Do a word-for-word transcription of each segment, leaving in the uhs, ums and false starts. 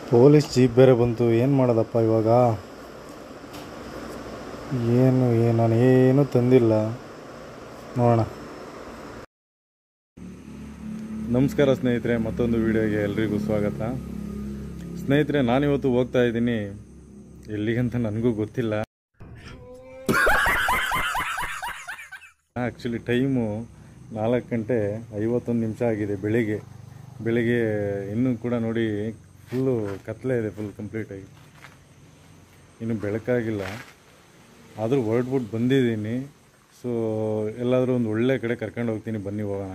Police jeep ಬೇರೆ ಬಂತು. ಏನು ಮಾಡೋದಪ್ಪ ಇವಾಗ? ಏನು ಏನು ನಾನು ಏನೂ ತಂದಿಲ್ಲ, ನೋಡೋಣ. ನಮಸ್ಕಾರ ಸ್ನೇಹಿತರೆ, ಮತ್ತೊಂದು ವಿಡಿಯೋಗೆ ಎಲ್ರಿಗೂ ಸ್ವಾಗತ. ಸ್ನೇಹಿತರೆ, ನಾನಿವತ್ತು ಹೋಗ್ತಾ ಇದ್ದೀನಿ ಎಲ್ಲಿಗಂತ ನನಗೂ ಗೊತ್ತಿಲ್ಲ. ಆ್ಯಕ್ಚುಲಿ ಟೈಮು ನಾಲ್ಕು ಗಂಟೆ ಐವತ್ತೊಂದು ನಿಮಿಷ ಆಗಿದೆ. ಬೆಳಿಗ್ಗೆ ಬೆಳಿಗ್ಗೆ ಇನ್ನೂ ಕೂಡ ನೋಡಿ ಫುಲ್ಲು ಕತ್ತಲೆ ಇದೆ, ಫುಲ್ ಕಂಪ್ಲೀಟಾಗಿ. ಇನ್ನು ಬೆಳಕಾಗಿಲ್ಲ, ಆದರೂ ಹೊರಡ್ಬಿಟ್ಟು ಬಂದಿದ್ದೀನಿ. ಸೊ ಎಲ್ಲಾದರೂ ಒಂದು ಒಳ್ಳೆ ಕಡೆ ಕರ್ಕೊಂಡು ಹೋಗ್ತೀನಿ, ಬನ್ನಿ ಹೋಗೋಣ.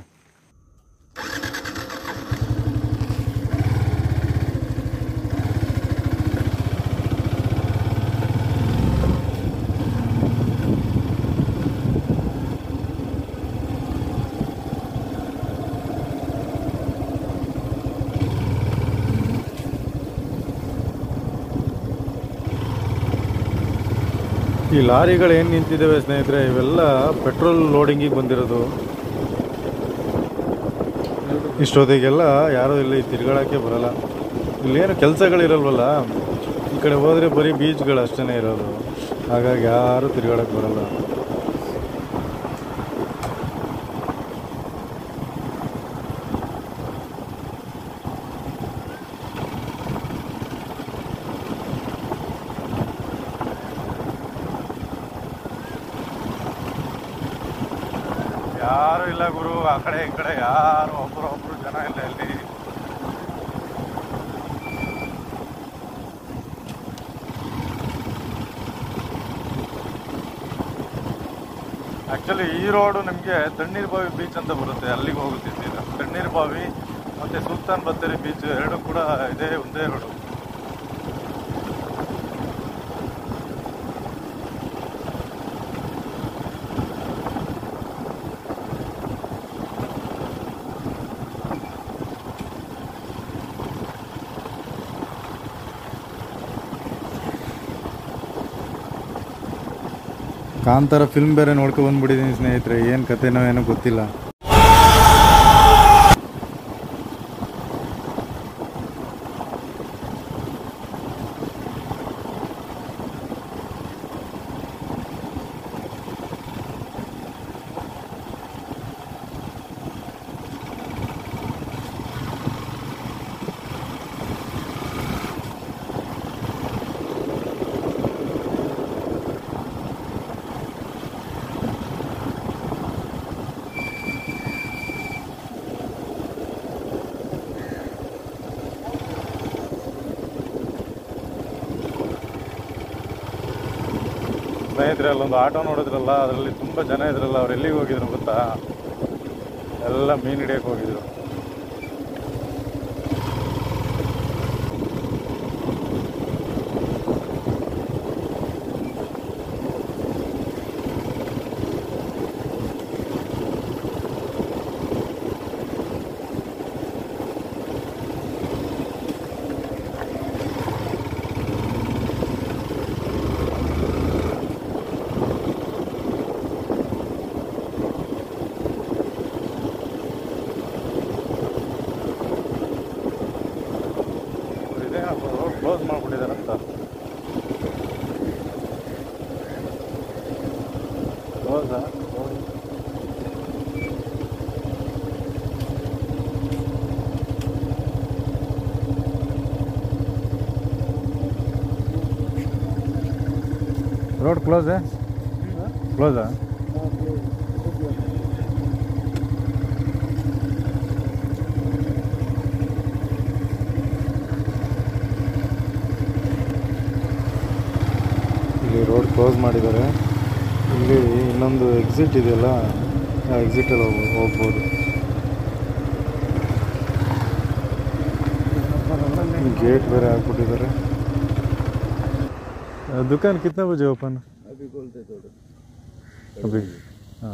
ಈ ಲಾರಿಗಳು ಏನು ನಿಂತಿದ್ದಾವೆ ಸ್ನೇಹಿತರೆ, ಇವೆಲ್ಲ ಪೆಟ್ರೋಲ್ ಲೋಡಿಂಗಿಗೆ ಬಂದಿರೋದು. ಇಷ್ಟೊತ್ತಿಗೆಲ್ಲ ಯಾರೂ ಇಲ್ಲಿ ತಿರುಗಾಡೋಕ್ಕೆ ಬರೋಲ್ಲ. ಇಲ್ಲೇನು ಕೆಲಸಗಳಿರಲ್ವಲ್ಲ, ಈ ಕಡೆ ಹೋದರೆ ಬರೀ ಬೀಚ್ಗಳು ಅಷ್ಟೇ ಇರೋದು. ಹಾಗಾಗಿ ಯಾರೂ ತಿರುಗಾಡೋಕ್ಕೆ ಬರೋಲ್ಲ. ಯಾರು ಇಲ್ಲ ಗುರು, ಆ ಕಡೆ ಈ ಕಡೆ ಯಾರು ಒಬ್ಬರು ಒಬ್ಬರು ಜನ ಇಲ್ಲ ಇಲ್ಲಿ. ಆ್ಯಕ್ಚುಲಿ ಈ ರೋಡು ನಿಮಗೆ ತಣ್ಣೀರು ಬಾವಿ ಬೀಚ್ ಅಂತ ಬರುತ್ತೆ, ಅಲ್ಲಿಗೆ ಹೋಗುತ್ತಿದ್ದೀರ. ತಣ್ಣೀರು ಬಾವಿ ಮತ್ತು ಸುಲ್ತಾನ್ ಬತ್ತೇರಿ ಬೀಚ್ ಎರಡು ಕೂಡ ಇದೇ ಒಂದೇ ರೋಡು. ಕಾಂತಾರ ಫಿಲ್ಮ್ ಬೇರೆ ನೋಡ್ಕೊ ಬಂದ್ಬಿಟ್ಟಿದ್ದೀನಿ ಸ್ನೇಹಿತರೆ. ಏನು ಕಥೆನೋ ಏನೋ ಗೊತ್ತಿಲ್ಲ. ಸ್ನೇಹಿತರೆ, ಅಲ್ಲೊಂದು ಆಟೋ ನೋಡಿದ್ರಲ್ಲ, ಅದರಲ್ಲಿ ತುಂಬ ಜನ ಇದ್ರಲ್ಲ. ಅವ್ರು ಎಲ್ಲಿಗೆ ಹೋಗಿದ್ರು ಗೊತ್ತಾ? ಎಲ್ಲ ಮೀನು ಹಿಡಿಯೋಕೆ ಹೋಗಿದ್ರು. ಕ್ಲೋಸ್ ಮಾಡಿಬಿಟ್ಟಿದಾರಂತ. ಕ್ಲೋಸಾ? ರೋಡ್ ಕ್ಲೋಸಾ? ಕ್ಲೋಸಾ? ಇಲ್ಲಿ ರೋಡ್ ಕ್ಲೋಸ್ ಮಾಡಿದ್ದಾರೆ. ಇಲ್ಲಿ ಇನ್ನೊಂದು ಎಕ್ಸಿಟ್ ಇದೆಯಲ್ಲ, ಆ ಎಕ್ಸಿಟಲ್ಲಿ ಹೋಗ್ಬೋದು ಹೋಗ್ಬೋದು गेट ಬೇರೆ ಹಾಕ್ಬಿಟ್ಟಿದ್ದಾರೆ. दुकान कितना बजे ओपन? अभी बोलते थोड़े अभी. हाँ,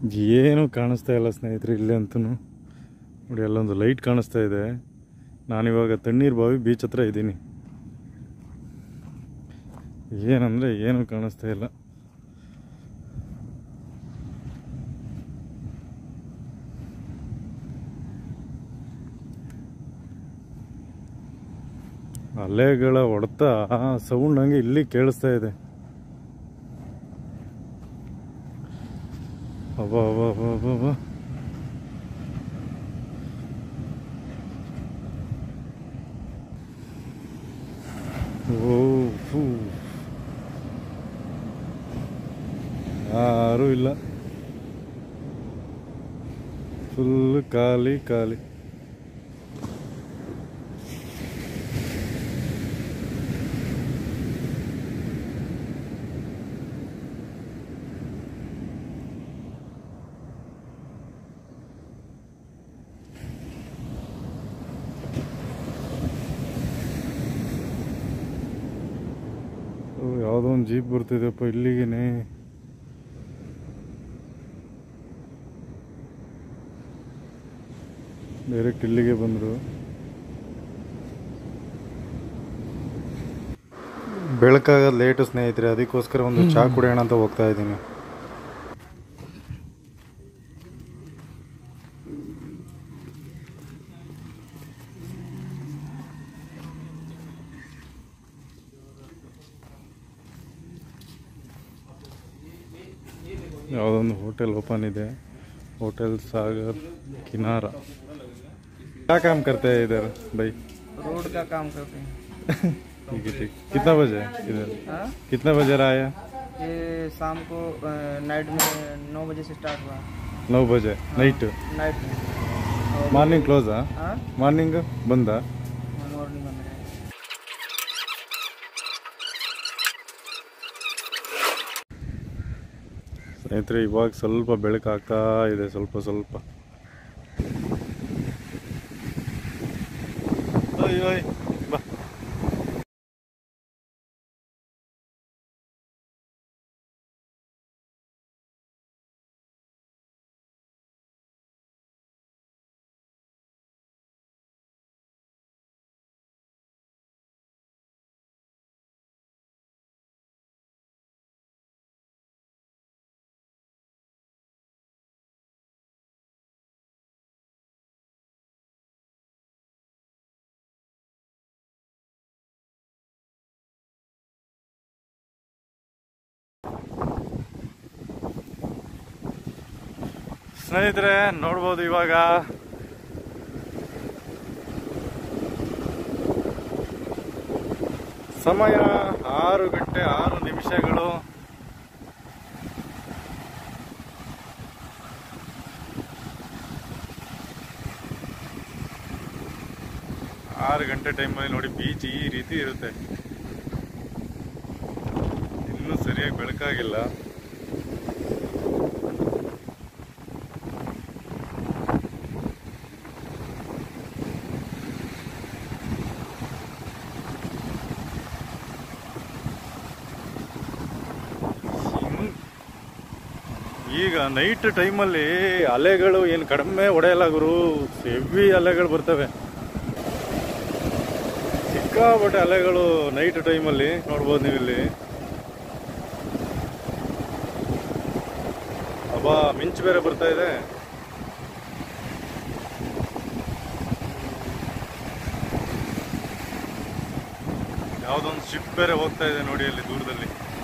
ಏನು ಕಾಣಿಸ್ತಾ ಇಲ್ಲ ಸ್ನೇಹಿತರೆ ಇಲ್ಲಿ ಅಂತೂ. ನೋಡಿ ಅಲ್ಲೊಂದು ಲೈಟ್ ಕಾಣಿಸ್ತಾ ಇದೆ. ನಾನಿವಾಗ ತಣ್ಣೀರು ಬಾವಿ ಬೀಚ್ ಹತ್ರ ಇದ್ದೀನಿ. ಏನಂದರೆ ಏನು ಕಾಣಿಸ್ತಾ ಇಲ್ಲ. ಅಲೆಗಳ ಹೊಡೆತ ಸೌಂಡ್ ಹಂಗೆ ಇಲ್ಲಿ ಕೇಳಿಸ್ತಾ ಇದೆ. ಅಬ್ಬಾ ಅಬ್ಬಾ ಅಬ್ಬಾ ಅಬ್ಬಾ ಅಬ್ಬಾ. ಓ ಫೂ, ಯಾರೂ ಇಲ್ಲ, ಫುಲ್ ಖಾಲಿ ಖಾಲಿ. ಯಾವುದೋ ಒಂದು ಜೀಪ್ ಬರ್ತಿದೆಯಪ್ಪ ಇಲ್ಲಿಗೇನೆ. ಡೈರೆಕ್ಟ್ ಇಲ್ಲಿಗೆ ಬಂದರು. ಬೆಳಕಾಗೋದು ಲೇಟು ಸ್ನೇಹಿತರೆ, ಅದಕ್ಕೋಸ್ಕರ ಒಂದು ಚಹಾ ಕುಡಿಯೋಣ ಅಂತ ಹೋಗ್ತಾ ಇದ್ದೀನಿ. ಯಾವುದೊಂದು ಹೋಟೆಲ್ ಓಪನ್ ಇದೆ, होटल सागर किनारा। क्या काम करते हैं इधर भाई? रोड का काम करते हैं। ठीक है ठीक। कितना बजे इधर? कितना बजे रहा है? ये शाम को नाइट में नौ बजे से स्टार्ट हुआ। नौ बजे? नाइट नाइट में। Morning close? मार्निंग बंद? मार्निंग बंद है। ಸ್ನೇಹಿತರೆ ಇವಾಗ ಸ್ವಲ್ಪ ಬೆಳಕಾಗ್ತಾ ಇದೆ, ಸ್ವಲ್ಪ ಸ್ವಲ್ಪ. ಬಾ ಸ್ನೇಹಿತರೆ ನೋಡ್ಬೋದು ಇವಾಗ ಸಮಯ ಆರು ಗಂಟೆ ಆರು ನಿಮಿಷಗಳು. ಆರು ಗಂಟೆ ಟೈಮಲ್ಲಿ ನೋಡಿ ಬೀಚ್ ಈ ರೀತಿ ಇರುತ್ತೆ. ಇನ್ನೂ ಸರಿಯಾಗಿ ಬೆಳಕಾಗಿಲ್ಲ. ಈಗ ನೈಟ್ ಟೈಮಲ್ಲಿ ಅಲೆಗಳು ಏನು ಕಡಿಮೆ ಹೊಡೆಯಲ್ಲ ಗುರು, ಹೆವಿ ಅಲೆಗಳು ಬರ್ತವೆ, ಸಿಕ್ಕಾಪಟ್ಟೆ ಅಲೆಗಳು ನೈಟ್ ಟೈಮಲ್ಲಿ ನೋಡ್ಬೋದು ನೀವಿಲ್ಲಿ. ಅಬ್ಬಾ ಮಿಂಚು ಬೇರೆ ಬರ್ತಾ ಇದೆ. ಯಾವುದೊಂದು ಶಿಪ್ ಬೇರೆ ಹೋಗ್ತಾ ಇದೆ ನೋಡಿ ಅಲ್ಲಿ ದೂರದಲ್ಲಿ.